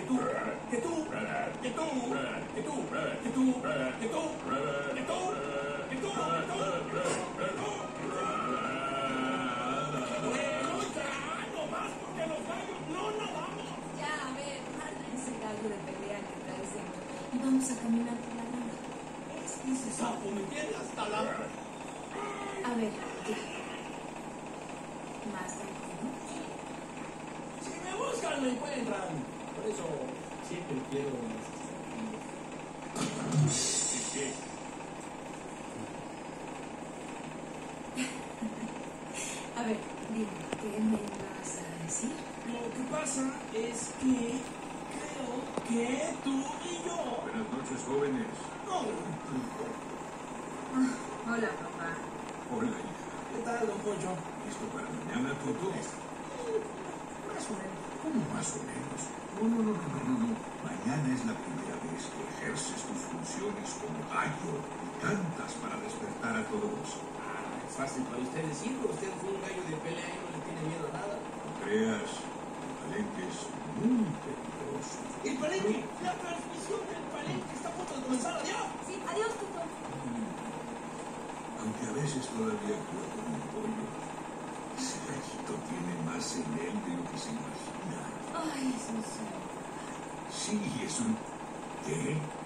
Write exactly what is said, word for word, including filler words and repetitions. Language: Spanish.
tú, que tú, que tú, que tú, que tú, que tú, que tú, que tú, que tú. Bueno, ya, no más porque los gallos no nadamos. Ya, a ver, manda ese gallo de pelea que traes dentro y vamos a caminar por la granja. Es que ese sapo me tiene hasta la... A ver, ya. Más tranquilo. Si me buscan, me encuentran. Por eso siempre quiero... Sí, sí. A ver, dime, ¿qué me vas a decir? Lo que pasa es que creo que tú y yo... Buenas noches, jóvenes. No. Ah, hola, papá. Hola, hija. ¿Qué tal, don Poncho? ¿Listo para mañana, Toto? Más o menos. ¿Cómo más o menos? No, no, no, no, no, no, no. Mañana es la primera vez que ejerces tus funciones como gallo y cantas para despertar a todos. Ah, es fácil para usted decirlo. Usted fue un gallo de pelea y no le tiene miedo a nada. No creas, el palenque es muy peligroso. ¡El palenque! ¡La transmisión del palenque está a punto de comenzar! ¡Adiós! Sí, adiós, Tuto. Aunque a veces todavía actúa como un pollo, ese gallito tiene más en él de lo que se imagina. Ay, es un sueño. Sí, es un... ¿Qué?